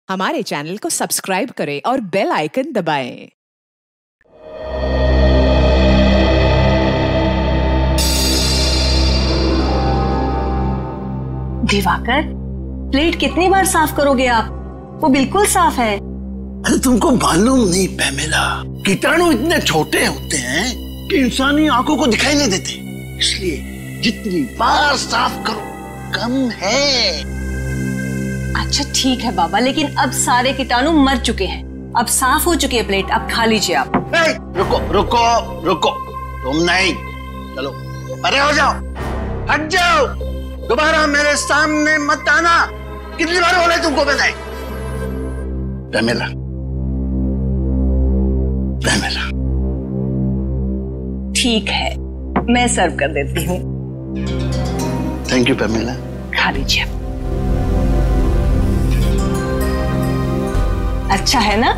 हमारे चैनल को सब्सक्राइब करें और बेल आइकन दबाएं। दिवाकर, प्लेट कितनी बार साफ करोगे आप? वो बिल्कुल साफ है। अरे तुमको मालूम नहीं पैमेला, कीटाणु इतने छोटे होते हैं कि इंसानी आंखों को दिखाई नहीं देते, इसलिए जितनी बार साफ करो कम है। अच्छा ठीक है बाबा, लेकिन अब सारे कीटाणु मर चुके हैं, अब साफ हो चुकी है प्लेट, अब खा लीजिए आप। रुको रुको रुको, तुम नहीं, चलो परे हो जाओ, हट जाओ, दोबारा मेरे सामने मत आना। कितनी बार बोले तुमको मैंने? Pamela, Pamela. ठीक है, मैं सर्व कर देती हूँ। Thank you Pamela. खा लीजिए। अच्छा है ना?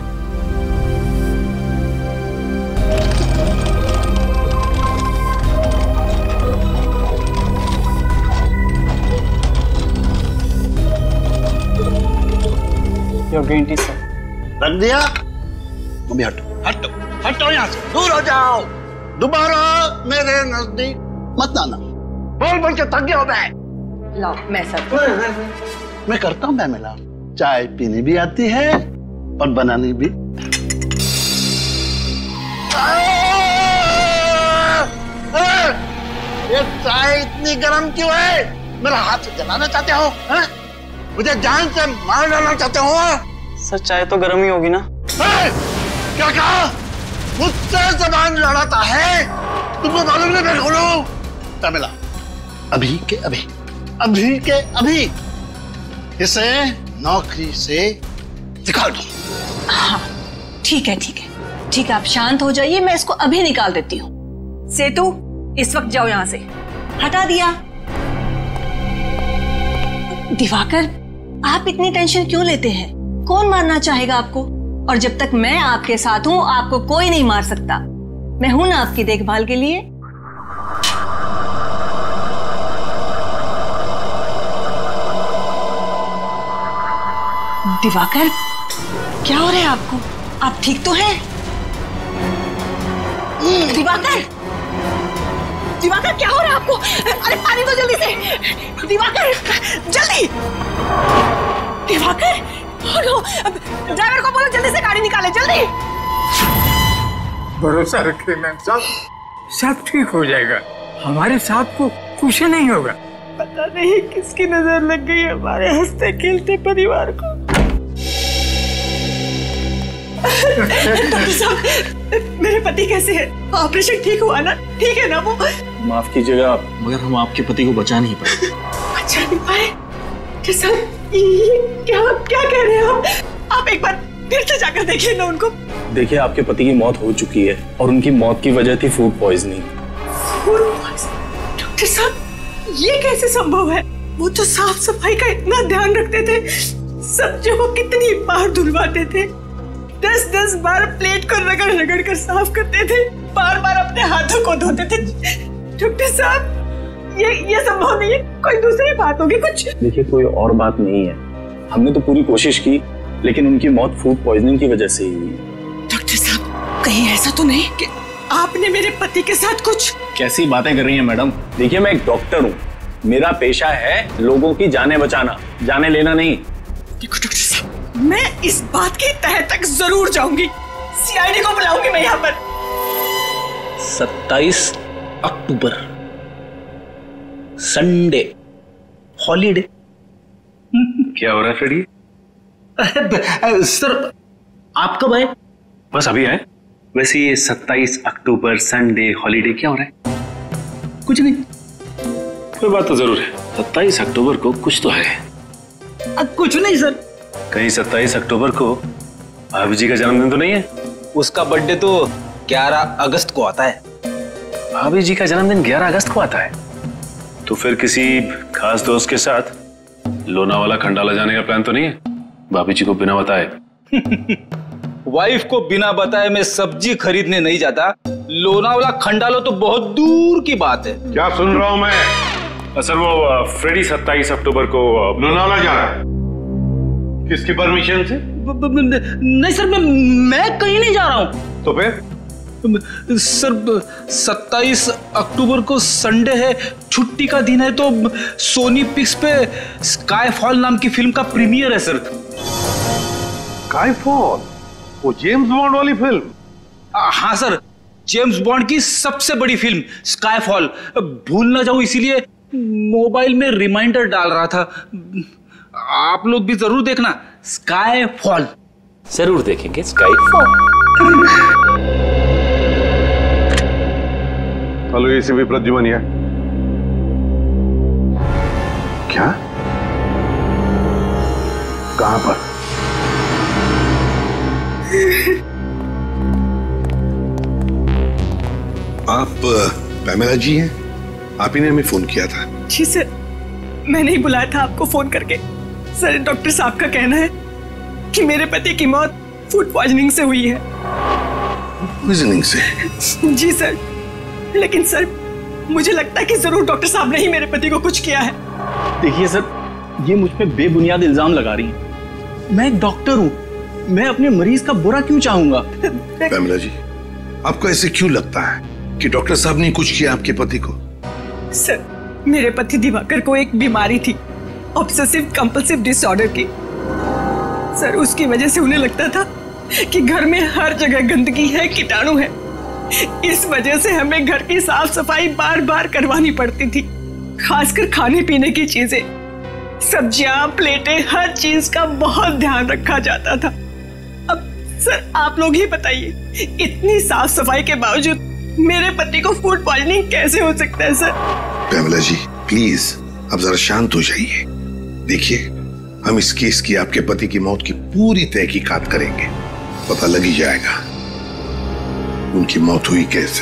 Your green tea sir. रख दिया? मम्मी हटो हटो हटो, यहाँ से दूर हो जाओ, दोबारा मेरे नजदीक मत आना। बोल बोल के थक गया मैं। लाओ मैं सर्व। मैं करता हूँ पैमेला, चाय पीनी भी आती है और बनानी भी। ये चाय इतनी गर्म क्यों है? मेरा हाथ से जलाना चाहते हो? मुझे जान से मार डालना चाहते हो? सर चाय तो गर्म ही होगी ना। क्या कहा? मुझसे जबान लड़ाता है? तुमको मालूम नहीं मैं खोलूं? पैमेला, अभी के अभी, अभी के अभी इसे नौकरी से निकाल दो। हाँ ठीक है ठीक है ठीक है, आप शांत हो जाइए, मैं इसको अभी निकाल देती हूँ। सेतु, इस वक्त जाओ यहाँ से। हटा दिया। दिवाकर, आप इतनी टेंशन क्यों लेते हैं? कौन मारना चाहेगा आपको? और जब तक मैं आपके साथ हूँ आपको कोई नहीं मार सकता। मैं हूं ना आपकी देखभाल के लिए। दिवाकर, क्या हो रहा है आपको? आप ठीक तो हैं? दिवाकर, दिवाकर क्या हो रहा है आपको? अरे पानी दो जल्दी से। दिवाकर जल्दी। दिवाकर, ड्राइवर को बोलो जल्दी से गाड़ी निकाले, जल्दी। भरोसा रखिए मैम साहब, सब ठीक हो जाएगा, हमारे साथ को कुछ नहीं होगा। पता नहीं किसकी नजर लग गई हमारे हंसते खेलते परिवार को। डॉक्टर साहब, मेरे पति कैसे हैं? ऑपरेशन ठीक हुआ ना? ठीक है ना वो? माफ कीजिएगा मगर हम आपके पति को बचा नहीं पाए। बचा नहीं पाए? डॉक्टर साहब, ये क्या कह रहे हैं आप? एक बार फिर से जाकर देखिए ना उनको। देखिए, आपके पति की मौत हो चुकी है और उनकी मौत की वजह थी food poisoning. Food poisoning? Doctor साहब, ये कैसे संभव है? वो तो साफ सफाई का इतना ध्यान रखते थे, सब्जियों को कितनी बार धुलवाते थे, 10-10 बार प्लेट को रगड़ रगड़ कर साफ करते थे, बार बार अपने हाथों को धोते थे। डॉक्टर साहब, ये संभव नहीं है, कोई दूसरी बात होगी कुछ। देखिए, कोई और बात नहीं है, हमने तो पूरी कोशिश की लेकिन उनकी मौत फूड पॉइजनिंग की वजह से ही हुई। डॉक्टर साहब, कहीं ऐसा तो नहीं कि आपने मेरे पति के साथ कुछ? कैसी बातें कर रही हैं मैडम? देखिए, मैं एक डॉक्टर हूँ, मेरा पेशा है लोगों की जानें बचाना, जाने लेना नहीं। देखो डॉक्टर साहब, मैं इस बात की तह तक जरूर जाऊंगी, सीआईडी को बुलाऊंगी मैं यहाँ पर। 27 अक्टूबर संडे हॉलीडे। क्या हो रहा है फ्रेडी? सर आप कब आए? बस अभी आए। वैसे ये 27 अक्टूबर संडे हॉलीडे क्या हो रहा है? कुछ नहीं। कोई बात तो जरूर है, 27 अक्टूबर को कुछ तो है। कुछ नहीं सर। कहीं 27 अक्टूबर को भाभी जी का जन्मदिन तो नहीं है? उसका बर्थडे तो 11 अगस्त को आता है। भाभी जी का जन्मदिन 11 अगस्त को आता है? तो फिर किसी खास दोस्त के साथ लोनावाला खंडाला जाने का प्लान तो नहीं है भाभी जी को बिना बताए? वाइफ को बिना बताए मैं सब्जी खरीदने नहीं जाता, लोनावाला खंडाला तो बहुत दूर की बात है। क्या सुन रहा हूं मैं? सर वो फ्रेडी 27 अक्टूबर को लोनावाला जा रहा है। किसकी परमिशन से? नहीं सर, मैं कहीं नहीं जा रहा हूँ। तो फिर? सर 27 अक्टूबर को संडे है, छुट्टी का दिन है, तो सोनी पिक्स पे स्काईफॉल नाम की फिल्म का प्रीमियर है सर। स्काईफॉल? वो जेम्स बॉन्ड वाली फिल्म? हाँ सर, जेम्स बॉन्ड की सबसे बड़ी फिल्म स्काईफॉल। भूल ना जाऊं इसीलिए मोबाइल में रिमाइंडर डाल रहा था। आप लोग भी जरूर देखना स्काईफॉल। जरूर देखेंगे स्काईफॉल। Hello ACP Pradyuman. क्या? कहां पर? आप पैमेला जी हैं? आप ही ने हमें फोन किया था। जी सर, मैंने ही बुलाया था आपको फोन करके। सर, डॉक्टर साहब का कहना है कि मेरे पति की मौत फूड पॉइजनिंग से हुई है। पॉइजनिंग से? जी सर, लेकिन सर मुझे लगता है कि जरूर डॉक्टर साहब ने ही मेरे पति को कुछ किया है। देखिए सर, ये मुझ पे बेबुनियाद इल्जाम लगा रही है। मैं एक डॉक्टर हूँ, मैं अपने मरीज का बुरा क्यों चाहूंगा? पैमेला जी, आपको ऐसे क्यों लगता है कि डॉक्टर साहब ने कुछ किया आपके पति को? सर, मेरे पति दिवाकर को एक बीमारी थी, ऑब्सेसिव कंपल्सिव डिसऑर्डर की। सर, उसकी वजह से उन्हें लगता था कि घर में हर जगह गंदगी है, कीटाणु है। इस वजह से हमें घर की साफ सफाई बार बार करवानी पड़ती थी, खासकर खाने पीने की चीजें, सब्जियां, प्लेटें, हर चीज का बहुत ध्यान रखा जाता था। अब सर आप लोग ही बताइए, इतनी साफ सफाई के बावजूद मेरे पति को फूड पॉइजनिंग कैसे हो सकता है? सर पैमेला जी प्लीज अब जरा शांत हो जाइए। देखिए, हम इस केस की आपके पति की मौत की पूरी तहकीकात करेंगे, पता लग ही जाएगा उनकी मौत हुई कैसे।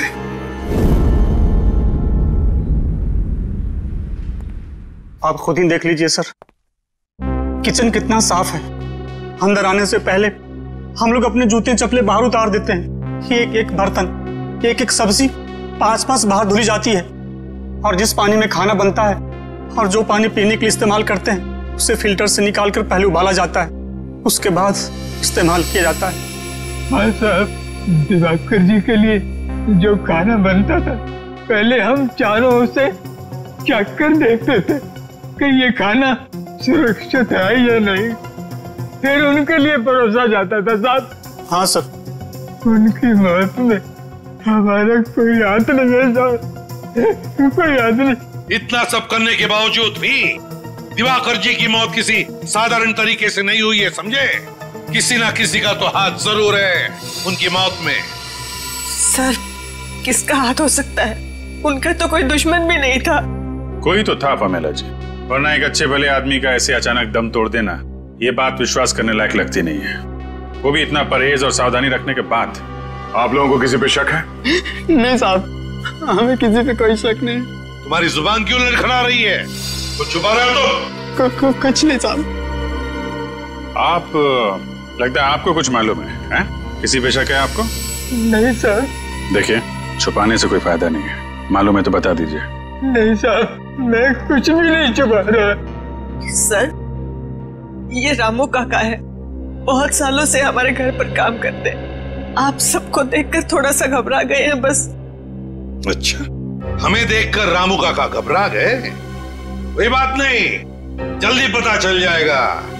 आप खुद ही देख लीजिए सर, किचन कितना साफ है। अंदर आने से पहले हम लोग अपने जूते चप्पलें बाहर उतार देते हैं। एक एक बर्तन, एक एक सब्जी 5-5 बाहर धुली जाती है। और जिस पानी में खाना बनता है और जो पानी पीने के लिए इस्तेमाल करते हैं, उसे फिल्टर से निकालकर पहले उबाला जाता है, उसके बाद इस्तेमाल किया जाता है। हाँ साहब, दिवाकर जी के लिए जो खाना बनता था, पहले हम चारों उसे चख कर देखते थे कि ये खाना सुरक्षित है या नहीं, फिर उनके लिए परोसा जाता था साहब। हाँ सर। उनकी मौत में हमारा कोई हाथ नहीं है साहब, कोई हाथ नहीं। इतना सब करने के बावजूद भी दिवाकर जी की मौत किसी साधारण तरीके से नहीं हुई है, समझे? किसी ना किसी का तो हाथ जरूर है उनकी मौत में। सर, किसका हाथ हो सकता है? उनका तो कोई दुश्मन भी नहीं था। कोई तो था पैमेला जी, वरना एक अच्छे भले आदमी का ऐसे अचानक दम तोड़ देना, ये बात विश्वास करने लायक लगती नहीं है, वो भी इतना परहेज और सावधानी रखने के बाद। आप लोगों को किसी पे शक है? नहीं साहब, हमें किसी पे कोई शक नहीं। तुम्हारी जुबान क्यों लड़खड़ा रही है? कुछ छुपा रहे हो तुम? कुछ नहीं साहब। आप लगता है आपको कुछ मालूम है? किसी पे शक है आपको? नहीं सर। देखिए, छुपाने से कोई फायदा नहीं है, मालूम है तो बता दीजिए। नहीं साहब, मैं कुछ भी नहीं छुपा रहा। सर, ये रामू काका है, बहुत सालों से हमारे घर पर काम करते हैं। आप सबको देखकर थोड़ा सा घबरा गए हैं बस। अच्छा, हमें देखकर रामू काका घबरा गए? कोई बात नहीं, जल्दी पता चल जाएगा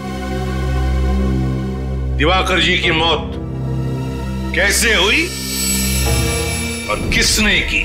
दिवाकर जी की मौत कैसे हुई और किसने की।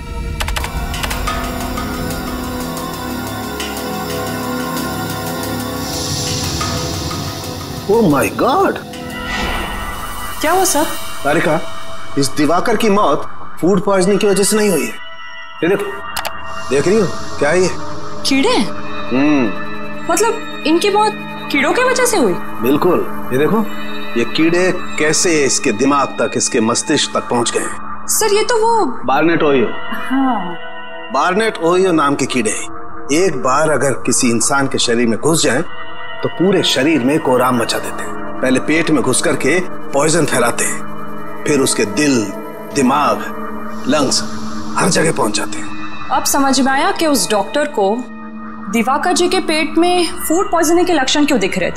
Oh my God! क्या हुआ सर? तारिका, इस दिवाकर की मौत फूड पॉइजनिंग की वजह से नहीं हुई है। ये देखो, देख रही हो क्या है ये? कीड़े? मतलब इनकी मौत कीड़ों की वजह से हुई? बिल्कुल। ये देखो, ये कीड़े कैसे इसके दिमाग तक, इसके मस्तिष्क तक पहुंच गए हैं। सर, ये तो वो बार्नेट ओहियो। हाँ, बार्नेट ओहियो नाम के कीड़े एक बार अगर किसी इंसान के शरीर में घुस जाएं, तो पूरे शरीर में कोहराम मचा देते हैं। पहले पेट में घुस करके पॉइजन फैलाते हैं, फिर उसके दिल, दिमाग, लंग्स हर जगह पहुंच जाते हैं। अब समझ में आया कि उस डॉक्टर को दिवाकर जी के पेट में फूड पॉइजनिंग के लक्षण क्यों दिख रहे थे।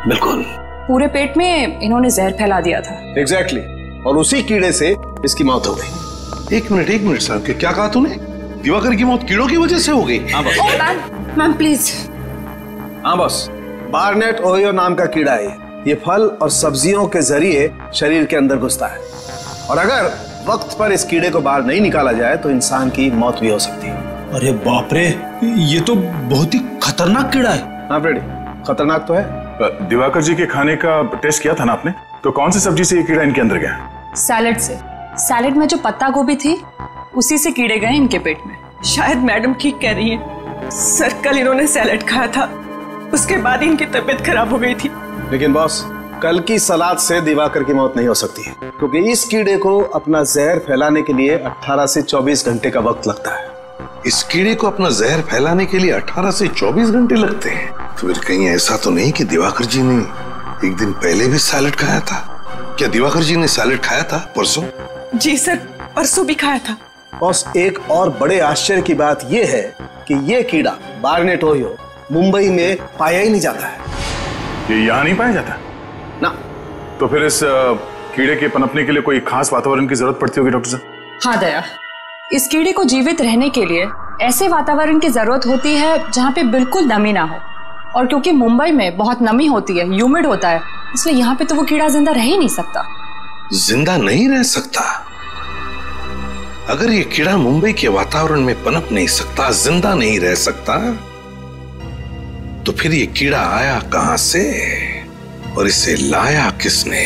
बिल्कुल। पूरे पेट में इन्होंने जहर फैला दिया था। एग्जैक्टली और उसी कीड़े से इसकी मौत हो गई। एक मिनट साहब, क्या कहा तूने? दिवाकर की मौत कीड़ों की वजह से हो गई? हाँ बॉस। Ma'am please. हाँ बॉस, बार्नेट ओहियो नाम का कीड़ा है। ये फल और सब्जियों के जरिए शरीर के अंदर घुसता है और अगर वक्त पर इस कीड़े को बाहर नहीं निकाला जाए तो इंसान की मौत भी हो सकती है। अरे बाप रे, ये तो बहुत ही खतरनाक कीड़ा है। हाँ फ्रेडी, खतरनाक तो है। दिवाकर जी के खाने का टेस्ट किया था ना आपने? तो कौन सी सब्जी से ये कीड़ा इनके अंदर गया? सैलेड से। सैलेड में जो पत्ता गोभी थी उसी से कीड़े गए इनके पेट में। शायद मैडम ठीक कह रही है सर, कल इन्होंने सैलेड खाया था, उसके बाद इनकी तबीयत खराब हो गई थी। लेकिन बॉस, कल की सलाद से दिवाकर की मौत नहीं हो सकती है क्योंकि इस कीड़े को अपना जहर फैलाने के लिए 18 से 24 घंटे का वक्त लगता है। इस कीड़े को अपना जहर फैलाने के लिए 18 से 24 घंटे लगते हैं? तो फिर कहीं ऐसा तो नहीं कि दिवाकर जी ने एक दिन पहले भी सैलेड खाया था? क्या दिवाकर जी ने सैलेड खाया था परसों? जी सर, परसों भी खाया था। बॉस, एक और बड़े आश्चर्य की बात यह है कि यह कीड़ा बार्नेट ओहियो मुंबई में पाया ही नहीं जाता है। ये यहाँ नहीं पाया जाता ना? तो फिर इस कीड़े के पनपने के लिए कोई खास वातावरण की जरूरत पड़ती होगी डॉक्टर साहब? हाँ दया, इस कीड़े को जीवित रहने के लिए ऐसे वातावरण की जरूरत होती है जहाँ पे बिल्कुल नमी ना हो, और क्योंकि मुंबई में बहुत नमी होती है, ह्यूमिड होता है, इसलिए यहाँ पे तो वो कीड़ा जिंदा रह ही नहीं सकता। जिंदा नहीं रह सकता? अगर ये कीड़ा मुंबई के वातावरण में पनप नहीं सकता, जिंदा नहीं रह सकता, तो फिर ये कीड़ा आया कहां से और इसे लाया किसने?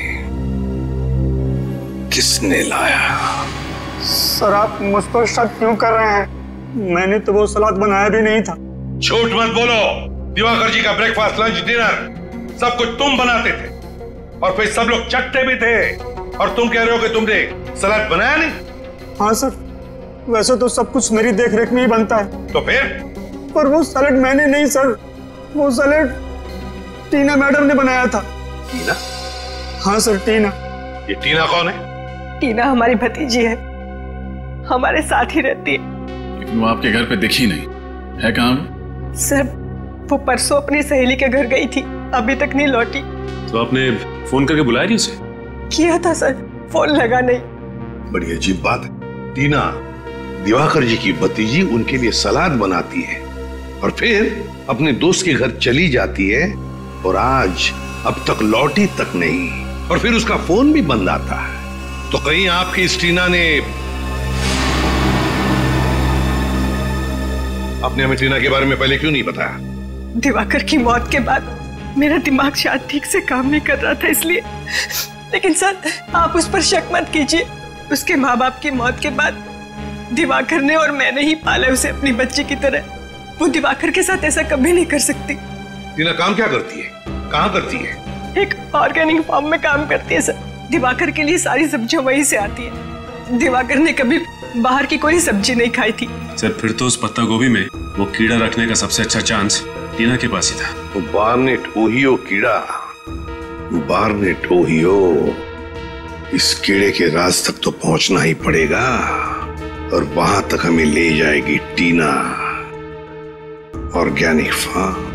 किसने लाया? सर, आप मुझ पर शक क्यों कर रहे हैं? मैंने तो वो सलाद बनाया भी नहीं था। झूठ मत बोलो। दिवाकर जी का ब्रेकफास्ट, लंच, डिनर सब कुछ तुम बनाते थे और फिर सब लोग चटते भी थे, और तुम कह रहे हो कि तुमने सलाद बनाया नहीं? हाँ सर, वैसे तो सब कुछ मेरी देखरेख में ही बनता है। तो फिर? पर वो सैलेड मैंने नहीं सर, वो सैलेड टीना मैडम ने बनाया था। टीना? हाँ सर, टीना। ये टीना कौन है? टीना हमारी भतीजी है, हमारे साथ ही रहती है। लेकिन वो आपके घर पे दिखी नहीं है। कहाँ? सर, वो परसों अपनी सहेली के घर गई थी, अभी तक नहीं लौटी। तो आपने फोन करके बुलाया नहीं उसे? किया था सर, फोन लगा नहीं। बड़ी अजीब बात है। टीना दिवाकर जी की भतीजी उनके लिए सलाद बनाती है और फिर अपने दोस्त के घर चली जाती है और आज अब तक लौटी तक नहीं, और फिर उसका फोन भी बंद आता है। तो कहीं आपकी इस टीना ने आपने हमें टीना के बारे में पहले क्यों नहीं बताया? दिवाकर की मौत के बाद मेरा दिमाग शायद ठीक से काम नहीं कर रहा था, इसलिए। लेकिन सर, आप उस पर शक मत कीजिए। उसके माँ बाप की मौत के बाद दिवाकर ने और मैंने ही पाला उसे अपनी बच्ची की तरह। वो दिवाकर के साथ ऐसा कभी नहीं कर सकती। टीना काम क्या करती है? कहाँ करती है? एक ऑर्गेनिक फार्म में काम करती है सर। दिवाकर के लिए सारी सब्जियां वहीं से आती है। दिवाकर ने कभी बाहर की कोई सब्जी नहीं खाई थी। सर, फिर तो उस पत्ता गोभी में वो कीड़ा रखने का सबसे अच्छा चांस टीना के पास ही था। तो बार्नेट ओहियो कीड़ा, बार्नेट ओहियो, इस कीड़े के राज तक तो पहुंचना ही पड़ेगा और वहां तक हमें ले जाएगी टीना, ऑर्गेनिक फार्म।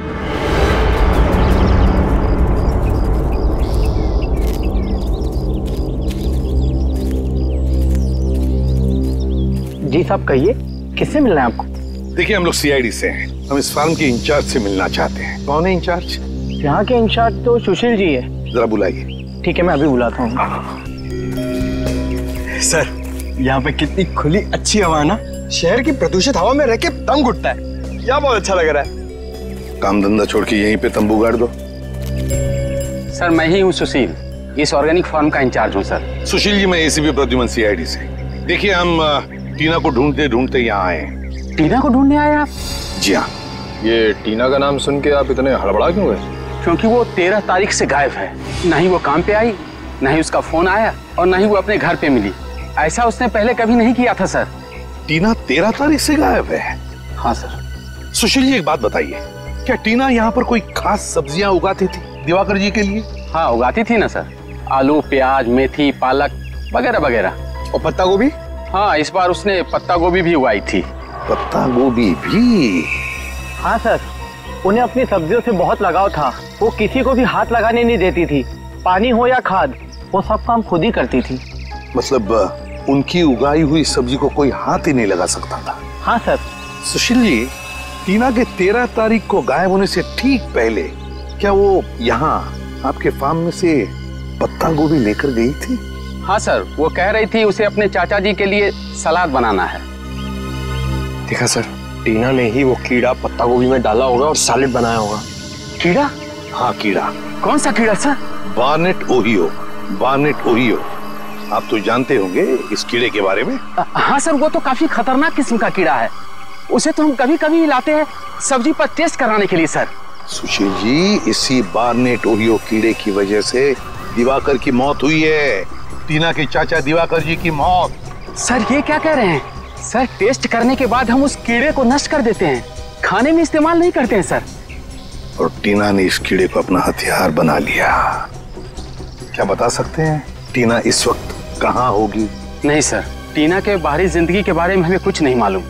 जी साहब, कहिए, किससे मिलना है आपको? देखिए, हम लोग सीआईडी से हैं। हम इस फार्म के इंचार्ज से मिलना चाहते हैं। कौन है इंचार्ज? यहाँ के इंचार्ज तो सुशील जी है। जरा बुलाइए। ठीक है, मैं अभी बुलाता हूँ। सर, यहाँ पे कितनी खुली अच्छी हवा ना, शहर की प्रदूषित हवा में रह के दम घुटता है। यहाँ बहुत अच्छा लग रहा है। काम धंधा छोड़ के यहीं पे तंबू गाड़ दो। सर, मैं ही हूँ सुशील, इस ऑर्गेनिक फार्म का इंचार्ज हूँ सर। सुशील जी, मैं एसीपी प्रद्युमन सीआईडी से। देखिए, हम टीना को ढूंढते ढूंढते यहाँ आए। टीना को ढूंढने आए आप? जी हाँ। ये टीना का नाम सुन के आप इतने हड़बड़ा क्यों गए? क्योंकि वो 13 तारीख से गायब है। ना ही वो काम पे आई, ना ही उसका फोन आया, और ना ही वो अपने घर पे मिली। ऐसा उसने पहले कभी नहीं किया था सर। टीना 13 तारीख से गायब है? हाँ सर। सुशील जी, एक बात बताइए, क्या टीना यहाँ पर कोई खास सब्जियां उगाती थी दिवाकर जी के लिए? हाँ, उगाती थी ना सर, आलू, प्याज, मेथी, पालक वगैरह वगैरह। और पत्ता गोभी? हाँ, इस बार उसने पत्ता गोभी भी उगाई थी। पत्ता गोभी भी? हाँ सर, उन्हें अपनी सब्जियों से बहुत लगाव था। वो किसी को भी हाथ लगाने नहीं देती थी। पानी हो या खाद, वो सब काम खुद ही करती थी। मतलब उनकी उगाई हुई सब्जी को कोई हाथ ही नहीं लगा सकता था? हाँ सर। सुशील जी, टीना के 13 तारीख को गायब होने से ठीक पहले क्या वो यहाँ आपके फार्म में से पत्ता गोभी लेकर गई थी? हाँ सर, वो कह रही थी उसे अपने चाचा जी के लिए सलाद बनाना है। देखा सर, टीना ने ही वो कीड़ा पत्ता गोभी में डाला होगा और सैलेड बनाया होगा। कीड़ा? हाँ कीड़ा। कौन सा कीड़ा sir? Barnett Ohio. Barnett Ohio, आप तो जानते होंगे इस कीड़े के बारे में। हाँ सर, वो तो काफी खतरनाक किस्म का कीड़ा है। उसे तो हम कभी कभी लाते हैं सब्जी पर टेस्ट कराने के लिए सर। सुशील जी, इसी बार्नेट ओहियो कीड़े की वजह से दिवाकर की मौत हुई है। टीना के चाचा दिवाकर जी की मौत। सर ये क्या कह रहे हैं? सर टेस्ट करने के बाद हम उस कीड़े को नष्ट कर देते हैं, खाने में इस्तेमाल नहीं करते हैं सर। और टीना ने इस कीड़े को अपना हथियार बना लिया। क्या बता सकते हैं टीना इस वक्त कहाँ होगी? नहीं सर, टीना के बाहरी जिंदगी के बारे में हमें कुछ नहीं मालूम।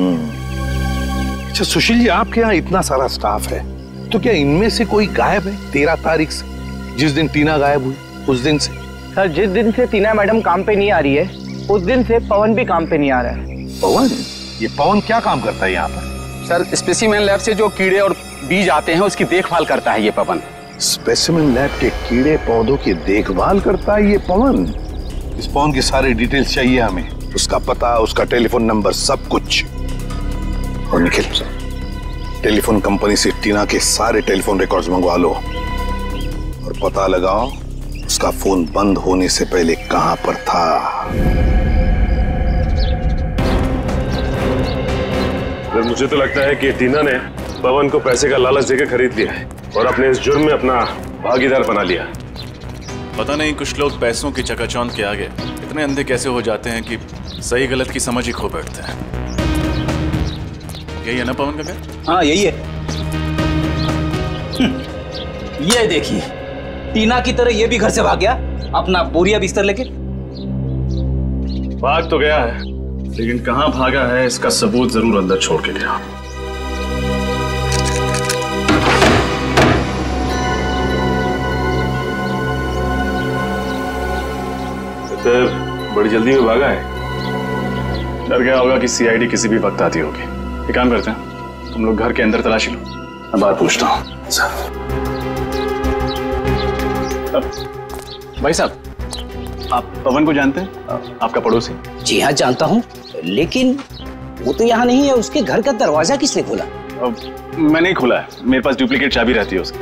अच्छा सुशील जी, आपके यहाँ इतना सारा स्टाफ है, तो क्या इनमें से कोई गायब है 13 तारीख से, जिस दिन टीना गायब हुई उस दिन से? सर जिस दिन से टीना मैडम काम पे नहीं आ रही है, उस दिन से पवन भी काम पे नहीं आ रहा है। पवन? ये पवन क्या काम करता है यहाँ पर? सर स्पेसिमेन लैब से जो कीड़े और बीज आते हैं उसकी देखभाल करता है ये पवन। स्पेसिमेन लैब के कीड़े पौधों की देखभाल करता है ये पवन? इस पवन की सारी डिटेल्स चाहिए हमें, उसका पता, उसका टेलीफोन नंबर, सब कुछ। और निखिल, टेलीफोन कंपनी से टीना के सारे टेलीफोन रिकॉर्ड्स मंगवा लो और पता लगाओ उसका फोन बंद होने से पहले कहां पर था। मुझे तो लगता है कि टीना ने पवन को पैसे का लालच देकर खरीद लिया है और अपने इस जुर्म में अपना भागीदार बना लिया। पता नहीं कुछ लोग पैसों की चकाचौंध के आगे इतने अंधे कैसे हो जाते हैं कि सही गलत की समझ ही खो बैठते हैं। यही है ना पवन का घर? हाँ यही है। ये देखिए, टीना की तरह ये भी घर से भाग गया अपना बोरिया बिस्तर लेके। भाग तो गया है, लेकिन कहां भागा है इसका सबूत जरूर अंदर छोड़ के गया। तो बड़ी जल्दी में भागा है। डर गया होगा कि सीआईडी किसी भी वक्त आती होगी। एक काम करते हैं, तुम लोग घर के अंदर तलाशी लो, मैं बाहर पूछता हूँ। भाई साहब, आप पवन को जानते हैं? आपका पड़ोसी? जी हाँ जानता हूँ, लेकिन वो तो यहाँ नहीं है। उसके घर का दरवाजा किसने खोला? मैं नहीं खोला है, मेरे पास डुप्लीकेट चाबी रहती है उसकी।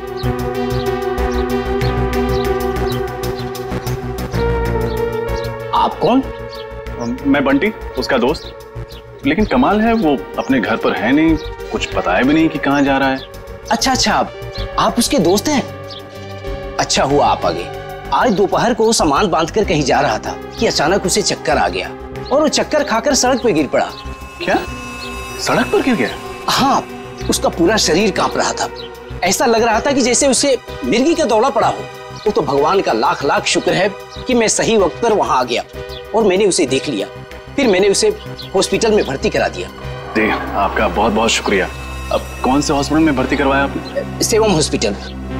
आप कौन? मैं बंटी, उसका दोस्त। लेकिन कमाल है वो अपने घर पर है नहीं, कुछ बताया भी नहीं कि कहाँ जा रहा है। अच्छा, आप उसके दोस्त हैं? अच्छा हुआ आप आ गए। आज दोपहर को सामान बांधकर कहीं जा रहा था कि अचानक उसे चक्कर आ गया और वो चक्कर खाकर सड़क पे गिर पड़ा। क्या? सड़क पर गिर गया? हाँ, उसका पूरा शरीर कांप रहा था। ऐसा लग रहा था कि जैसे उसे मिर्गी का दौरा पड़ा हो। वो तो भगवान का लाख लाख शुक्र है कि मैं सही वक्त पर वहां आ गया और मैंने उसे देख लिया। फिर मैंने उसे हॉस्पिटल में भर्ती करा दिया। जी, आपका बहुत बहुत शुक्रिया। अब कौन से हॉस्पिटल में भर्ती करवाया आपने? सेवम हॉस्पिटल।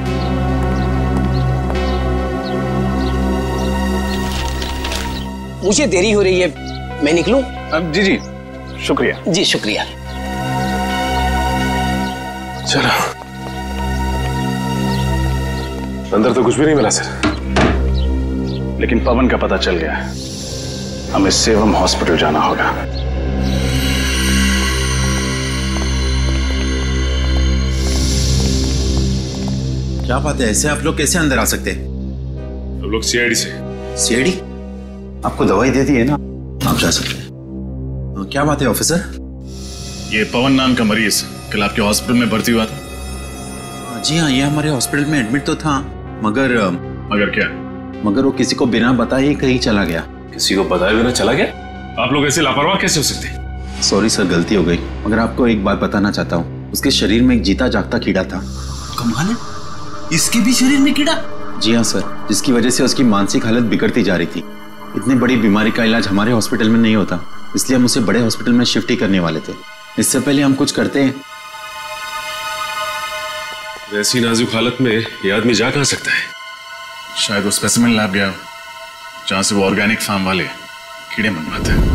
मुझे देरी हो रही है, मैं निकलूं? जी शुक्रिया। जी शुक्रिया। चलो, अंदर तो कुछ भी नहीं मिला सर, लेकिन पवन का पता चल गया है। हमें सेवम हॉस्पिटल जाना होगा। क्या बात है, ऐसे आप लोग कैसे अंदर आ सकते हैं? हम लोग सीआईडी से। सीआईडी? आपको दवाई दे दी है ना, आप जा सकते हैं। क्या बात है ऑफिसर? ये पवन नाम का मरीज कल आपके हॉस्पिटल में भर्ती हुआ था? जी हाँ, ये हमारे हॉस्पिटल में एडमिट तो था, मगर क्या? मगर वो किसी को बिना बताए ही कहीं चला गया। किसी को बताए बिना चला गया? आप लोग ऐसे लापरवाह कैसे हो सकते? सॉरी सर, गलती हो गई। मगर आपको एक बात बताना चाहता हूँ, उसके शरीर में एक जीता जागता कीड़ा था। कमाल है, इसके भी शरीर में कीड़ा? जी हाँ सर, जिसकी वजह से उसकी मानसिक हालत बिगड़ती जा रही थी। इतनी बड़ी बीमारी का इलाज हमारे हॉस्पिटल में नहीं होता, इसलिए हम उसे बड़े हॉस्पिटल में शिफ्ट ही करने वाले थे। इससे पहले हम कुछ करते हैं। ऐसी नाजुक हालत में ये आदमी जा कहां सकता है? शायद वो स्पेसिमेन लैब गया जहां से वो ऑर्गेनिक फार्म वाले कीड़े मंगवाते हैं।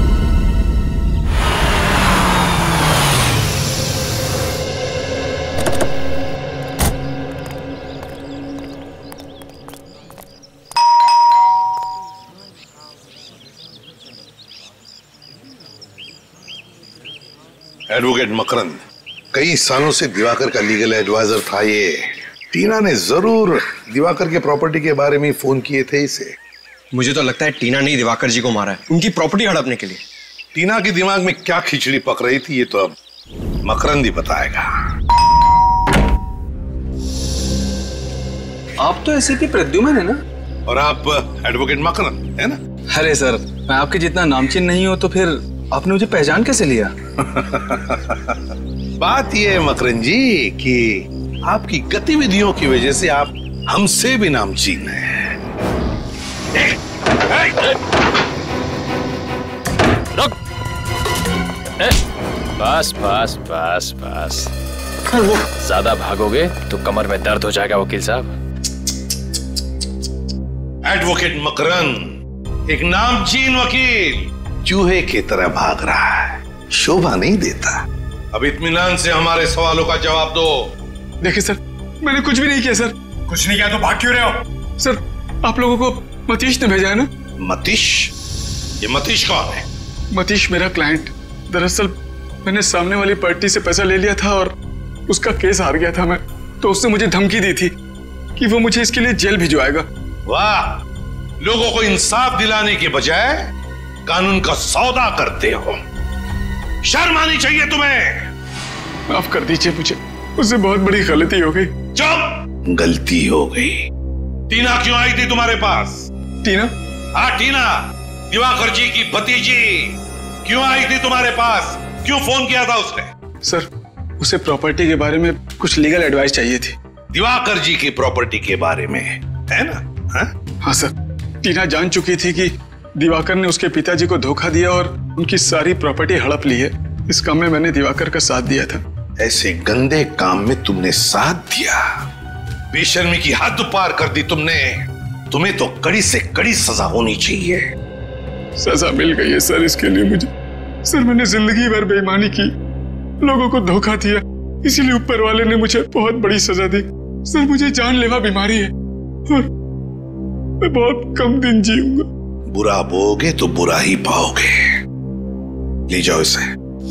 एडवोकेट मकरंद, कई सालों से दिवाकर का लीगल एडवाइजर था ये। टीना ने जरूर दिवाकर के प्रॉपर्टी के बारे में फोन किए थे इसे। मुझे तो लगता है टीना ने दिवाकर जी को मारा है उनकी प्रॉपर्टी हड़पने के लिए। टीना के दिमाग में क्या खिचड़ी पक रही थी ये तो अब मकरंद ही बताएगा। आप तो एसीपी प्रद्युमन है ना? और आप एडवोकेट मकरंद है ना? अरे सर, मैं आपके जितना नामचीन नहीं हूं तो फिर आपने मुझे पहचान कैसे लिया? बात यह है मकरंद जी कि आपकी गतिविधियों की वजह से आप हमसे भी नामचीन हैं। रुक! बस बस बस बस, ज्यादा भागोगे तो कमर में दर्द हो जाएगा वकील साहब। एडवोकेट मकरंद एक नामचीन वकील चूहे की तरह भाग रहा है, शोभा नहीं देता। अब इत्मीनान से हमारे सवालों का जवाब दो। देखिए सर, मैंने कुछ भी नहीं किया सर। कुछ नहीं किया तो भाग क्यों रहे हो? सर, आप लोगों को मतीश ने भेजा है ना? मतीश? ये मतीश कौन है? मतीश मेरा क्लाइंट। दरअसल मैंने सामने वाली पार्टी से पैसा ले लिया था और उसका केस हार गया था मैं, तो उसने मुझे धमकी दी थी कि वो मुझे इसके लिए जेल भिजवाएगा। वाह, लोगों को इंसाफ दिलाने के बजाय कानून का सौदा करते हो। शर्म आनी चाहिए तुम्हें। माफ कर दीजिए मुझे, उससे बहुत बड़ी गलती हो गई। चुप! गलती हो गई। टीना क्यों आई थी तुम्हारे पास? टीना? हाँ टीना, दिवाकर जी की भतीजी क्यों आई थी तुम्हारे पास? क्यों फोन किया था उसने? सर, उसे प्रॉपर्टी के बारे में कुछ लीगल एडवाइस चाहिए थी। दिवाकर जी की प्रॉपर्टी के बारे में, है ना? हाँ सर, टीना जान चुकी थी कि दिवाकर ने उसके पिताजी को धोखा दिया और उनकी सारी प्रॉपर्टी हड़प ली है। इस काम में मैंने दिवाकर का साथ दिया था। ऐसे गंदे काम में तुमने साथ दिया? बेशर्मी की हद पार कर दी तुमने। तुम्हें तो कड़ी से कड़ी सजा होनी चाहिए। सजा मिल गई है सर इसके लिए मुझे। सर, मैंने जिंदगी भर बेईमानी की, लोगों को धोखा दिया, इसीलिए ऊपर वाले ने मुझे बहुत बड़ी सजा दी। सर, मुझे जानलेवा बीमारी है और मैं बहुत कम दिन जीऊंगा। बुरा बोगे तो बुरा ही पाओगे। ले जाओ इसे।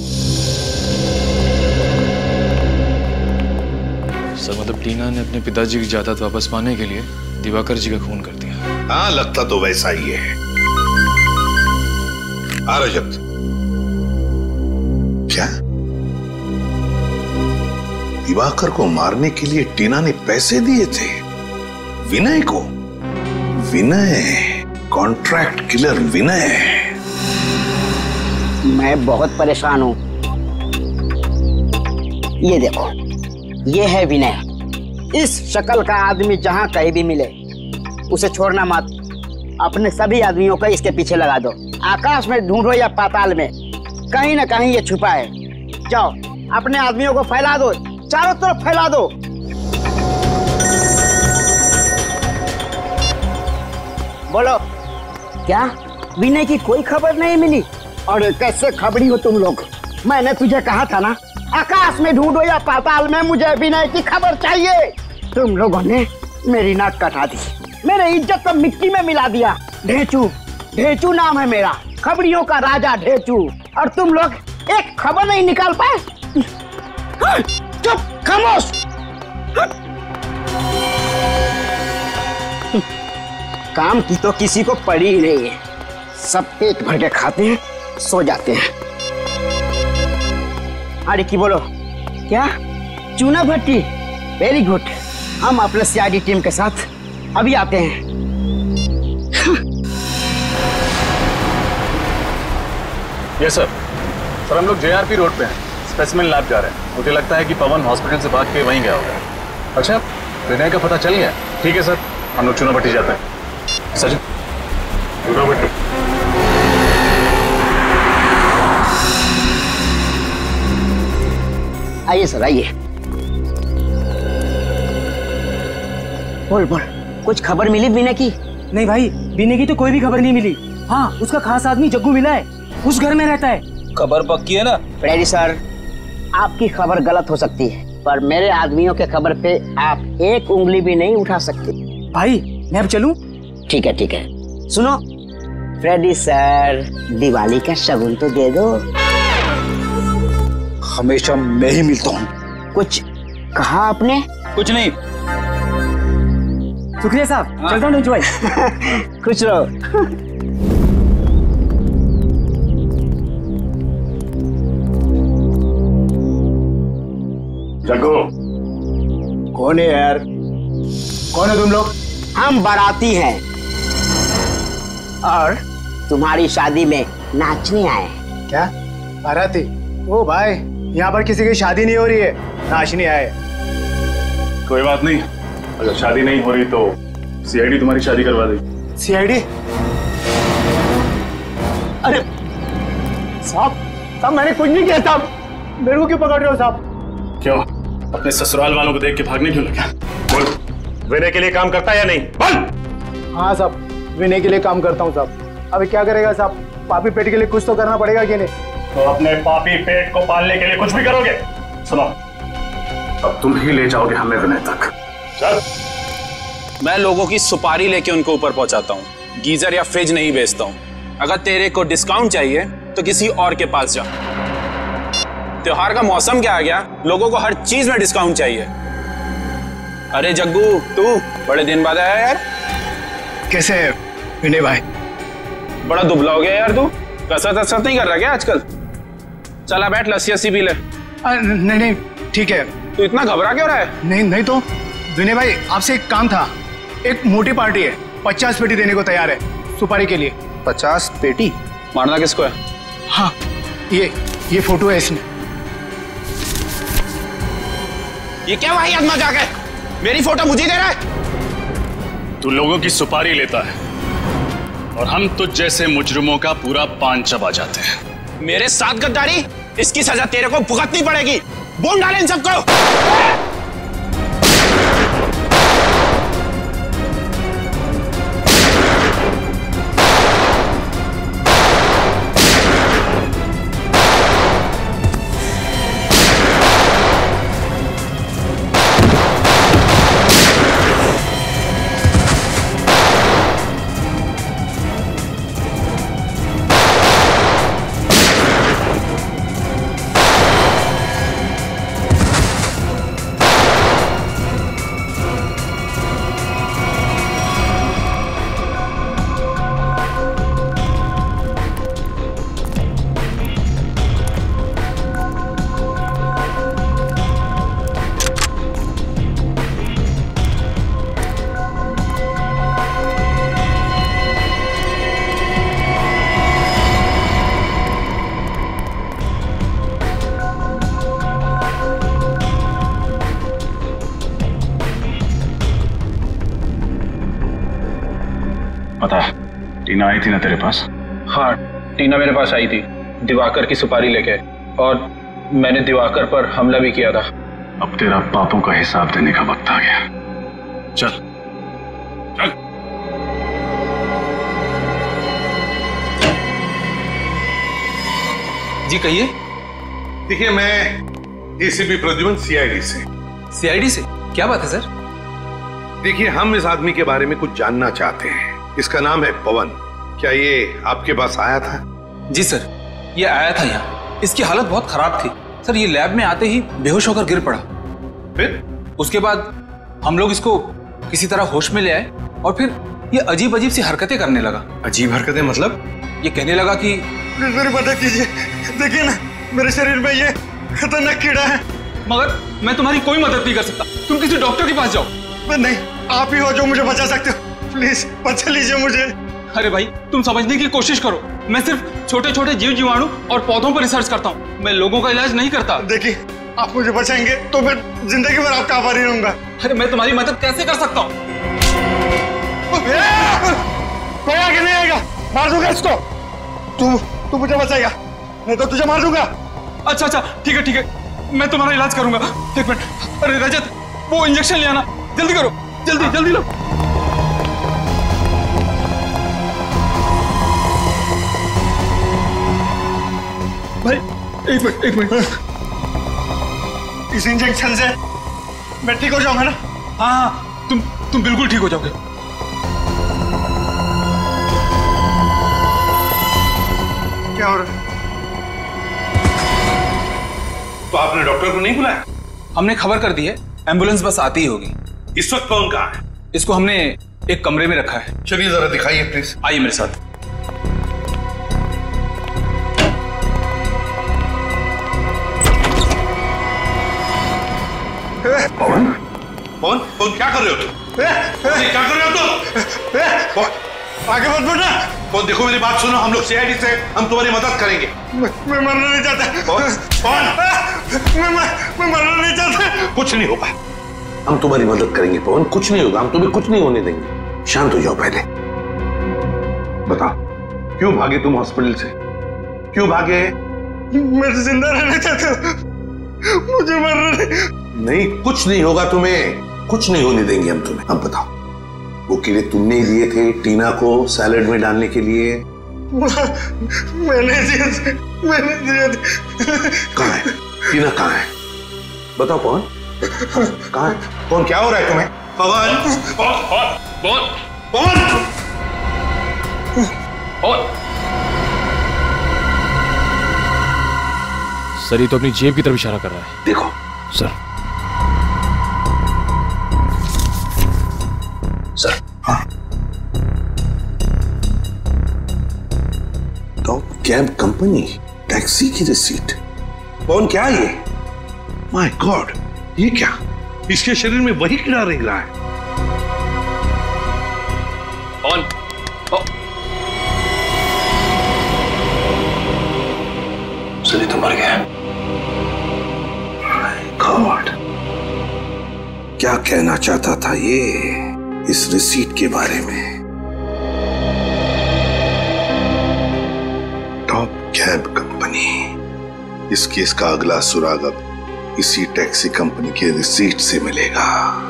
सर, मतलब टीना ने अपने पिताजी की जायदाद वापस पाने के लिए दिवाकर जी का खून कर दिया। हाँ, लगता तो वैसा ही है। आ रजत, क्या दिवाकर को मारने के लिए टीना ने पैसे दिए थे विनय को? Vinay, contract killer Vinay. मैं बहुत परेशान हूं। ये देखो, ये है विनय। इस शक्ल का आदमी जहां कहीं भी मिले उसे छोड़ना मत। अपने सभी आदमियों का इसके पीछे लगा दो। आकाश में ढूंढो या पाताल में, कहीं ना कहीं ये छुपा है। जाओ, अपने आदमियों को फैला दो, चारों तरफ फैला दो। बोलो, क्या विनय की कोई खबर नहीं मिली? और कैसे खबरी हो तुम लोग? मैंने तुझे कहा था ना, आकाश में ढूंढो या पाताल में, मुझे विनय की खबर चाहिए। तुम लोगों ने मेरी नाक कटा दी, मेरे इज्जत को मिट्टी में मिला दिया। ढेचू, ढेचू नाम है मेरा, खबरियों का राजा ढेचू। और तुम लोग एक खबर नहीं निकाल पाए। चुप, खामोश। काम की तो किसी को पड़ी ही नहीं है। सब पेट भर के खाते हैं, सो जाते हैं। अरे की बोलो, क्या चूना भट्टी? वेरी गुड, हम अपने सीआईडी टीम के साथ अभी आते हैं। Yes sir. सर, हम लोग जेआरपी रोड पे हैं, स्पेसिमेन लैब जा रहे हैं। मुझे लगता है कि पवन हॉस्पिटल से भाग के वहीं गया होगा। अच्छा, विनय का पता चल गया? ठीक है सर, हम लोग चूना भट्टी जाते हैं। सचिन, चूना भट्टी। आइए सर, आइए। बोल बोल, कुछ खबर मिली बीना की? नहीं भाई, बीने की तो कोई भी खबर नहीं मिली। हाँ, उसका खास आदमी जग्गू मिला है, उस घर में रहता है। खबर पक्की है ना? फ्रेडी सर, आपकी खबर गलत हो सकती है, पर मेरे आदमियों के खबर पे आप एक उंगली भी नहीं उठा सकते। भाई मैं अब चलूं? ठीक है ठीक है। सुनो फ्रेडी सर, दिवाली का शगुन तो दे दो। हमेशा मैं ही मिलता हूँ। कुछ कहा आपने? कुछ नहीं। शुक्रिया साहब, चलता हूँ डंचू भाई। खुश रहो। जग्गू, कौन है यार? कौन है तुम लोग? हम बाराती हैं और तुम्हारी शादी में नाचने आए हैं। क्या बाराती? ओ भाई, यहाँ पर किसी की शादी नहीं हो रही है, नाचने आए। कोई बात नहीं, अगर शादी नहीं हो रही तो सीआईडी तुम्हारी शादी करवा देगी। सीआईडी? अरे साहब, साहब मैंने कुछ नहीं किया साहब, मेरे को क्यों पकड़ रहे हो साहब? क्यों, अपने ससुराल वालों को देख के भागने क्यों लगा? बोल, विनय के लिए काम करता है या नहीं? बोल। हाँ साहब, विनय के लिए काम करता हूँ साहब। अभी क्या करेगा साहब, पापी पेट के लिए कुछ तो करना पड़ेगा कि नहीं? तो अपने पापी पेट को पालने के लिए कुछ भी करोगे? सुनो, अब तुम ही ले जाओगे हमें विनय तक। चल। मैं लोगों की सुपारी लेके उनको ऊपर पहुंचाता हूँ, गीजर या फ्रिज नहीं बेचता हूँ। अगर तेरे को डिस्काउंट चाहिए तो किसी और के पास जा। त्योहार का मौसम क्या आ गया, लोगों को हर चीज में डिस्काउंट चाहिए। अरे जग्गू, तू बड़े दिन बाद आया यार। कैसे है विनय भाई? बड़ा दुबला हो गया यार तू, कसरत नहीं कर रहा क्या आजकल? चला बैठ, लस्सी अस्सी पी ले। नहीं नहीं ठीक है। तू इतना घबरा क्यों रहा है? नहीं नहीं तो विनय भाई, आपसे एक काम था। एक मोटी पार्टी है, 50 पेटी देने को तैयार है सुपारी के लिए। 50 पेटी? मारना किसको है? हाँ, ये फोटो है इसमें। ये क्या भाई मजाक है? मेरी फोटो मुझे दे रहा है? तू लोगों की सुपारी लेता है और हम तुझ जैसे मुजरिमों का पूरा पान चबा जाते हैं। मेरे साथ गद्दारी, इसकी सजा तेरे को भुगतनी पड़ेगी। बोल डाले इन सबको। पता है, टीना आई थी ना तेरे पास? हाँ, टीना मेरे पास आई थी दिवाकर की सुपारी लेके, और मैंने दिवाकर पर हमला भी किया था। अब तेरा पापों का हिसाब देने का वक्त आ गया। चल चल। जी कहिए। देखिए, मैं एसीपी प्रद्युमन, सीआईडी से। सीआईडी से? क्या बात है सर? देखिए, हम इस आदमी के बारे में कुछ जानना चाहते हैं। इसका नाम है पवन। क्या ये आपके पास आया था? जी सर, ये आया था यहाँ। इसकी हालत बहुत खराब थी सर। ये लैब में आते ही बेहोश होकर गिर पड़ा। फिर उसके बाद हम लोग इसको किसी तरह होश में ले आए और फिर ये अजीब अजीब सी हरकतें करने लगा। अजीब हरकतें मतलब? ये कहने लगा कि मेरी मदद कीजिए, देखिए ना मेरे शरीर में ये खतरनाक कीड़ा है। मगर मैं तुम्हारी कोई मदद नहीं कर सकता, तुम किसी डॉक्टर के पास जाओ। नहीं, आप ही हो जो मुझे बचा सकते हो, प्लीज बचा लीजिए मुझे। अरे भाई, तुम समझने की कोशिश करो। मैं सिर्फ छोटे छोटे जीव जीवाणु और पौधों पर रिसर्च करता हूँ, मैं लोगों का इलाज नहीं करता। देखिए, आप मुझे बचाएंगे तो मैं जिंदगी भर आपका आभारी रहूंगा। अरे मैं तुम्हारी मदद कैसे कर सकता हूँ? कोई आगे नहीं आएगा, मार दूंगा इसको। तू मुझे बचाएगा, नहीं तो तुझे मार दूंगा। अच्छा, ठीक है, मैं तुम्हारा इलाज करूंगा। एक मिनट। अरे रजत, वो इंजेक्शन ले आना, जल्दी करो। जल्दी जल्दी लो। भाई एक मिनट इस इंजेक्शन से मैं ठीक हो जाऊंगा ना? हाँ, तुम बिल्कुल ठीक हो जाओगे। क्या हो रहा है? तो आपने डॉक्टर को नहीं बुलाया? हमने खबर कर दी है, एम्बुलेंस बस आती ही होगी। इस वक्त कौन कहाँ है? इसको हमने एक कमरे में रखा है। चलिए जरा दिखाइए प्लीज। आइए मेरे साथ। पवन पवन पवन क्या कर रहे हो तुम? क्या कर रहे हो तुम? आगे मत बढ़ना। पवन देखो मेरी बात सुनो, हम लोग सीआईडी से हम तुम्हारी मदद करेंगे। मैं मरना नहीं चाहता। पवन मैं मरना नहीं चाहता। कुछ नहीं होगा, हम तुम्हारी मदद करेंगे पवन, कुछ नहीं होगा, हम तुम्हें कुछ नहीं होने देंगे। शांत हो जाओ पहले। बताओ क्यों भागे तुम हॉस्पिटल से? क्यों भागे? मैं जिंदा रहना चाहता हूँ, मुझे मरना नहीं। कुछ नहीं होगा तुम्हें, कुछ नहीं होने देंगे हम तुम्हें। अब बताओ वो कीड़े तुमने दिए थे टीना को सैलेड में डालने के लिए? मैंने दिए थे। कहाँ है टीना? कहाँ है बताओ पवन, कहाँ है? कौन? क्या हो रहा है तुम्हें? पवन पवन पवन सर ये तो अपनी जेब की तरफ इशारा कर रहा है। देखो सर। सर हाँ, टॉप कैब कंपनी टैक्सी की रिसीट। कौन? क्या ये? माय गॉड, ये क्या? इसके शरीर में वही कीड़ा रेंग रहा है। कौन? सर ये तो मर गया। माय गॉड, क्या कहना चाहता था ये इस रिसीट के बारे में? Top cab company. इस केस का अगला सुराग अब इसी टैक्सी कंपनी के रिसीट से मिलेगा।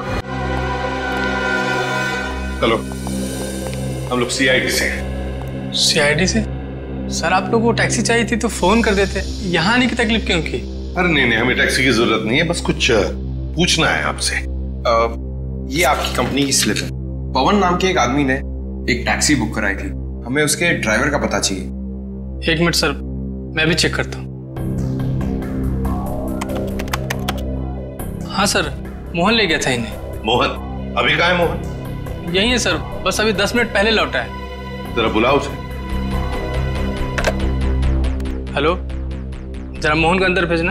चलो हम लोग सीआईडी से। सीआईडी से? सर आप लोगों को टैक्सी चाहिए थी तो फोन कर देते, यहाँ आने की तकलीफ क्यों की? अरे नहीं नहीं, हमें टैक्सी की जरूरत नहीं है, बस कुछ पूछना है आपसे। ये आपकी कंपनी की स्लिप है। पवन नाम के एक आदमी ने एक टैक्सी बुक कराई थी, हमें उसके ड्राइवर का पता चाहिए। एक मिनट सर, मैं भी चेक करता हूँ। हाँ सर, मोहन ले गया था इन्हें। मोहन? अभी कहाँ है मोहन? यही है सर, बस अभी 10 मिनट पहले लौटा है। जरा बुलाओ उसे। हेलो, जरा मोहन को अंदर भेजना।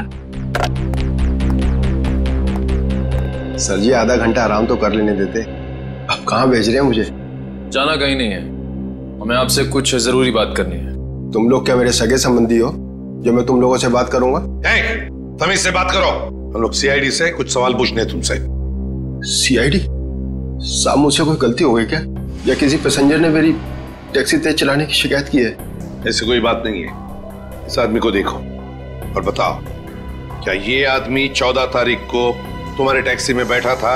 सर जी आधा घंटा आराम तो कर लेने देते, अब कहाँ भेज रहे हैं मुझे? जाना कहीं नहीं है, हमें आपसे कुछ जरूरी बात करनी है। तुम लोग क्या मेरे सगे संबंधी हो जो मैं तुम लोगों से बात करूंगा? तमीज से बात करो, हम लोग सीआईडी से कुछ सवाल पूछने हैं तुमसे। सीआईडी? साहब मुझसे कोई गलती हो गई क्या, या किसी पैसेंजर ने मेरी टैक्सी तेज चलाने की शिकायत की है? ऐसी कोई बात नहीं है। इस आदमी को देखो और बताओ, क्या ये आदमी 14 तारीख को तुम्हारे टैक्सी में बैठा था?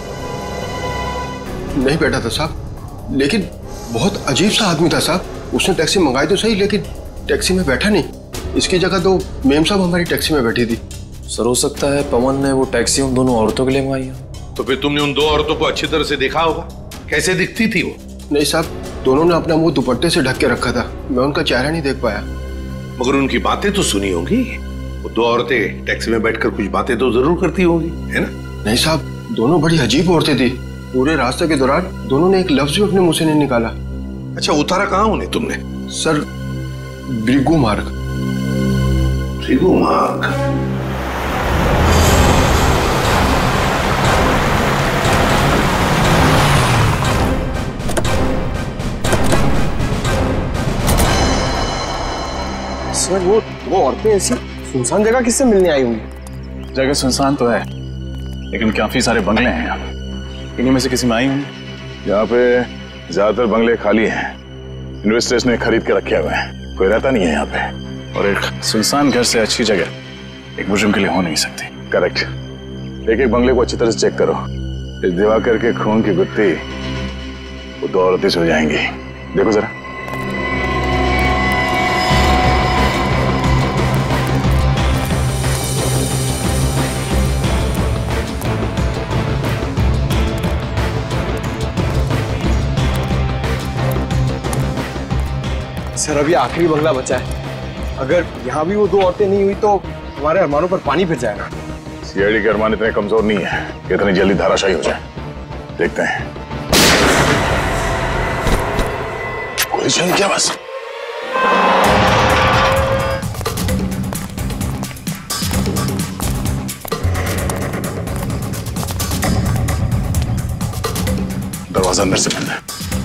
नहीं बैठा था साहब, लेकिन बहुत अजीब सा आदमी था साहब। उसने टैक्सी मंगाई तो सही, लेकिन टैक्सी में बैठा नहीं। इसकी जगह तो मेम साहब हमारी टैक्सी में बैठी थी। सर हो सकता है पवन ने वो टैक्सी उन दोनों औरतों के लिए मंगाई हो। तो फिर तुमने उन दो औरतों को अच्छी तरह से देखा होगा, कैसे दिखती थी वो? नहीं साहब, दोनों ने अपना मुंह दुपट्टे से ढक के रखा था, मैं उनका चेहरा नहीं देख पाया। मगर उनकी बातें तो सुनी होंगी, वो दो औरतें टैक्सी में बैठकर कुछ बातें तो जरूर करती होंगी, है ना? नहीं साहब, दोनों बड़ी अजीब औरतें थी। पूरे रास्ते के दौरान दोनों ने एक लफ्ज भी अपने मुंह से नहीं निकाला। अच्छा, उतारा कहाँ उन्हें तुमने? सर, ब्रिगू मार्ग। ब्रिगू मार्ग? सर वो औरतें ऐसी सुनसान जगह किससे मिलने आई होंगी? जगह सुनसान तो है, लेकिन काफी सारे बंगले हैं यहाँ पे। इन्हीं में से किसी में आई होंगी। यहाँ पे ज्यादातर बंगले खाली हैं, इन्वेस्टर्स ने खरीद के रखे हुए हैं, कोई रहता नहीं है यहाँ पे। और एक सुनसान घर से अच्छी जगह एक मुजरिम के लिए हो नहीं सकती। करेक्ट। एक एक बंगले को अच्छी तरह से चेक करो, इस दिवाकर के खून की गुत्थी वो दो औरतें सो जाएंगी। देखो जरा। सर अभी आखिरी बंगला बचा है, अगर यहाँ भी वो दो औरतें नहीं हुई तो हमारे अरमानों पर पानी फिर जाएगा। सीआईडी के अरमान इतने कमजोर नहीं है कि इतनी जल्दी धाराशायी हो जाए। देखते हैं। कोई चल क्या बस। दरवाजा अंदर से बंद है।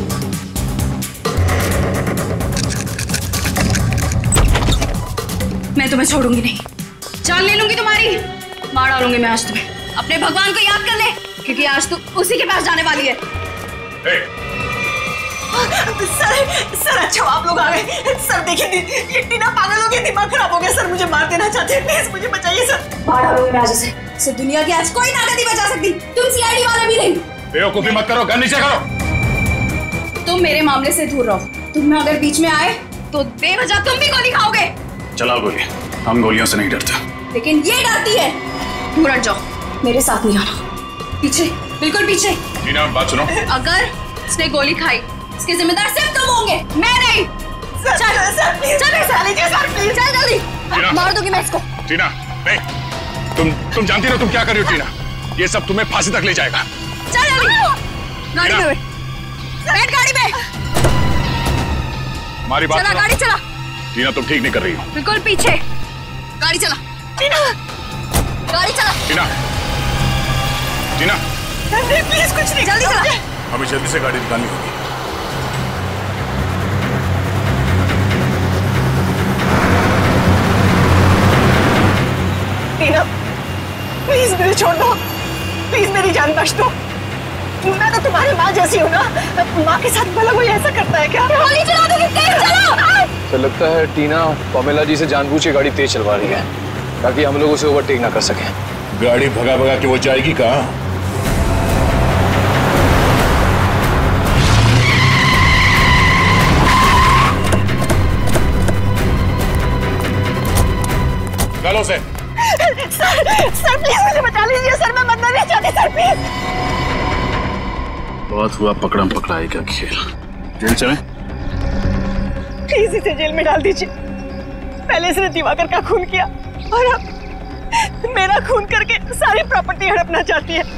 मैं तुम्हें छोड़ूंगी नहीं, जान ले लूंगी तुम्हारी, मार डालूंगी मैं आज तुम्हें। अपने भगवान को याद कर ले, क्योंकि आज तू उसी के पास जाने वाली है। सर अच्छा आप लोग आ गए। सर देखिए ये टीना पागल हो गई, दिमाग खराब हो गया। सर मुझे मार देना चाहते हैं, प्लीज मुझे बचाइए सर। मार डालूंगी मैं आज उसे दुनिया की आज कोई ताकत नहीं बचा सकती, तुम सीआईडी वाले भी नहीं। बेवकूफी मत करो, गन नीचे करो। तुम मेरे मामले से दूर रहो, तुम अगर बीच में आए तो बेवजह तुम भी गोली खाओगे। चलाओ गोली, हम गोलियों से नहीं डरते। लेकिन ये डरती है। दूर हट जाओ, मेरे साथ नहीं आना, पीछे, बिल्कुल पीछे। टीना बात सुनो। अगर उसने गोली खाई इसके जिम्मेदार सिर्फ तुम होंगे, मैं नहीं। सर प्लीज चल जल्दी, मार दूंगी मैं इसको। टीना नहीं, तुम जानती हो तुम क्या कर रही हो टीना, ये सब तुम्हें फांसी तक ले जाएगा। चल जल्दी, गाड़ी में बैठ, गाड़ी में। हमारी बात चला, गाड़ी चला। टीना तुम ठीक नहीं कर रही हो। बिल्कुल पीछे, गाड़ी चला। टीना गाड़ी चला। टीना टीना प्लीज कुछ नहीं, जल्दी चला। हमें जल्दी से गाड़ी निकालनी होगी। टीना प्लीज मुझे छोड़ दो, प्लीज मेरी जान बख्श दो। मैं तो तुम्हारी माँ जैसी हूँ ना, माँ के साथ भला कोई ऐसा करता है क्या? गोली चला दोगी, तेज चलो। तो लगता है टीना पमेला जी से जानबूझ के गाड़ी तेज चलवा रही है ताकि हम लोग उसे ओवरटेक ना कर सकें। गाड़ी भगा भगा के वो जाएगी कहाँ? गालों से। सर प्लीज मुझे बचा लीजिए सर, मैं मरना नहीं चाहती सर, प्लीज। बहुत हुआ पकड़म पकड़ाई का खेल, जेल चले। प्लीज इसे जेल में डाल दीजिए। पहले इसने दिवाकर का खून किया और अब मेरा खून करके सारी प्रॉपर्टी हड़पना चाहती है।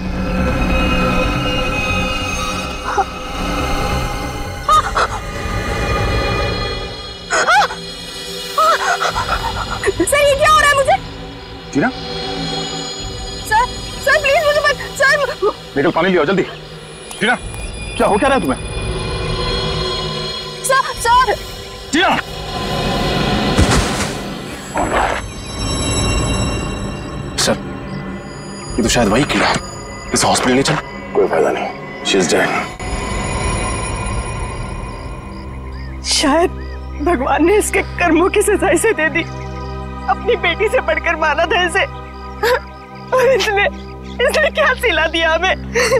सर ये क्या हो रहा है मुझे? टीना सर प्लीज मुझे मत, सर निकल, पानी लियो जल्दी। टीना क्या हो क्या रहा है तुम्हें? सर टीना सर ये तो शायद वही कीड़ा, इसे हॉस्पिटल ले चल। कोई फायदा नहीं, शी इज डेड। शायद भगवान ने इसके कर्मों की सजा इसे दे दी। अपनी बेटी से बढ़कर माना था इसे और इसने क्या सिला दिया हमें।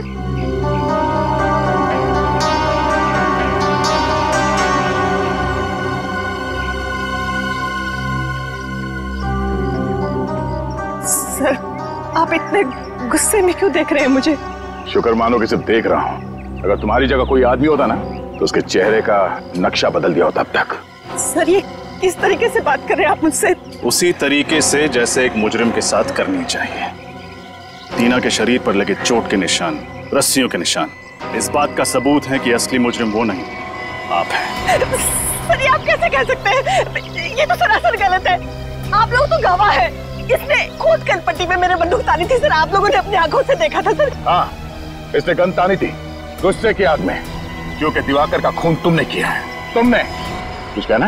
सर आप इतने गुस्से में क्यों देख रहे हैं मुझे? शुक्र मानो कि सिर्फ देख रहा हूँ, अगर तुम्हारी जगह कोई आदमी होता ना तो उसके चेहरे का नक्शा बदल दिया होता अब तक। सर ये किस तरीके से बात कर रहे हैं आप मुझसे? उसी तरीके से जैसे एक मुजरिम के साथ करनी चाहिए। टीना के शरीर पर लगे चोट के निशान, रस्सियों के निशान, इस बात का सबूत है कि असली मुजरिम वो नहीं, आप हैं। सर ये आप कैसे कह सकते हैं? ये तो सरासर गलत है। आप लोग तो गवाह हैं। इसने खुद कनपट्टी में मेरे बंदूक तानी थी सर, आप लोगों ने अपनी आंखों से देखा था सर। हाँ, इसने गन तानी थी गुस्से की आग में, क्योंकि दिवाकर का खून तुमने किया है। तुमने कुछ कहना?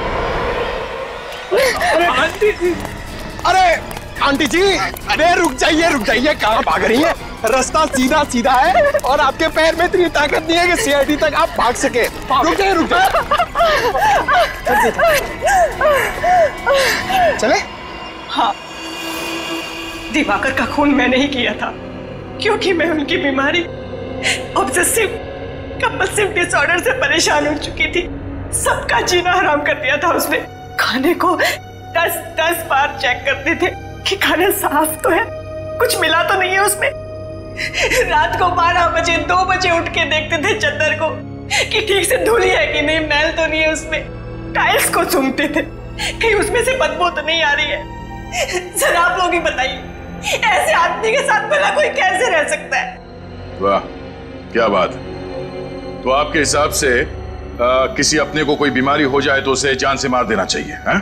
अरे आंटी जी, अरे रुक जाइए, कहाँ भाग रही है? रास्ता सीधा सीधा है और आपके पैर में इतनी ताकत नहीं है कि सीआईडी तक आप भाग सके। रुक जाइए। चले? हाँ, दिवाकर का खून मैंने ही किया था, क्योंकि मैं उनकी बीमारी ऑब्सेसिव कंपल्सिव डिसऑर्डर से परेशान हो चुकी थी। सबका जीना हराम कर दिया था उसने। खाने को 10 बार चेक करते थे कि खाना साफ तो है, कुछ मिला तो नहीं है उसमें। रात को 12 बजे 2 बजे उठ के देखते थे चद्दर को कि ठीक से धुली है कि नहीं, मैल तो नहीं है उसमें। टाइल्स को सूंघते थे कहीं उसमें से बदबू तो नहीं आ रही है। सर आप लोग ही बताइए, ऐसे आदमी के साथ भला कोई कैसे रह सकता है? वाह क्या बात। तो आपके हिसाब से किसी अपने को कोई बीमारी हो जाए तो उसे जान से मार देना चाहिए है?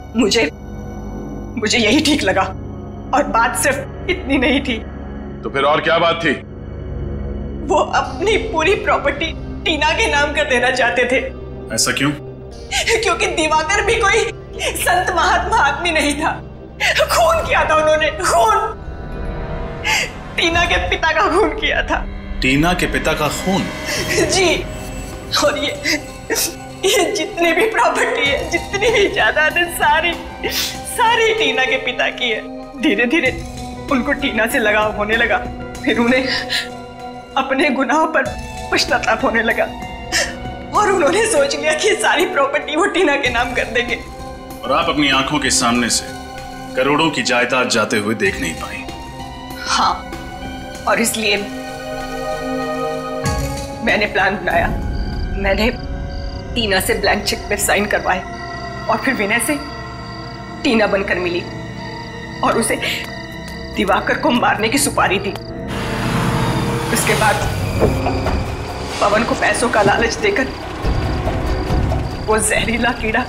मुझे यही ठीक लगा। और बात सिर्फ इतनी नहीं थी। तो फिर और क्या बात थी? वो अपनी पूरी प्रॉपर्टी टीना के नाम कर देना चाहते थे। ऐसा क्यों? क्योंकि दिवाकर भी कोई संत महात्मा आदमी नहीं था। खून किया था उन्होंने, खून। टीना के पिता का खून किया था। टीना के पिता का खून? जी। और ये जितनी भी प्रॉपर्टी है, जितनी भी जायदाद है, सारी टीना के पिता की है। धीरे धीरे उनको टीना से लगाव होने लगा। फिर उन्हें अपने गुनाहों पर पश्चाताप होने लगा और उन्होंने सोच लिया कि सारी प्रॉपर्टी वो टीना के नाम कर देंगे। और आप अपनी आंखों के सामने से करोड़ों की जायदाद जाते हुए देख नहीं पाई। हाँ, और इसलिए मैंने प्लान बनाया। मैंने टीना से ब्लैंक चेक पे साइन करवाए और फिर विनय से टीना बनकर मिली और उसे दिवाकर को मारने की सुपारी दी। उसके बाद पवन को पैसों का लालच देकर वो जहरीला कीड़ा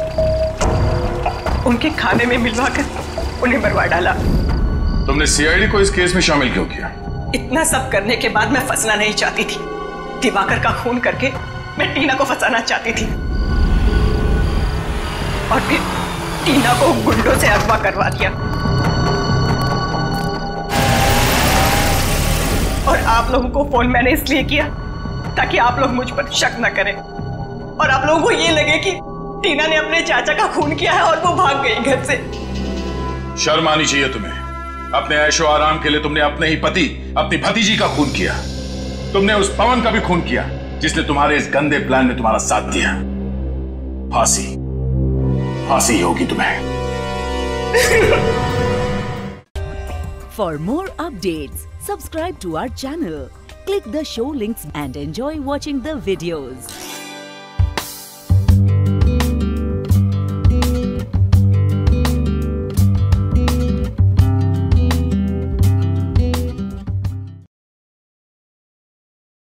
उनके खाने में मिलवाकर उन्हें मरवा डाला। तुमने सीआईडी को इस केस में शामिल क्यों किया? इतना सब करने के बाद मैं फंसना नहीं चाहती थी। दिवाकर का खून करके मैं टीना को फंसाना चाहती थी और फिर टीना को गुंडों से अगवा करवा दिया। और आप लोगों को फोन मैंने इसलिए किया ताकि आप लोग मुझ पर शक न करें और आप लोगों को ये लगे कि टीना ने अपने चाचा का खून किया है और वो भाग गई घर से। शर्म आनी चाहिए तुम्हें। अपने ऐशो आराम के लिए तुमने अपने ही पति, अपनी भतीजी का खून किया। तुमने उस पवन का भी खून किया जिसने तुम्हारे इस गंदे प्लान में तुम्हारा साथ दिया। फांसी होगी तुम्हें। For more updates, subscribe to our channel, click the show links and enjoy watching the videos.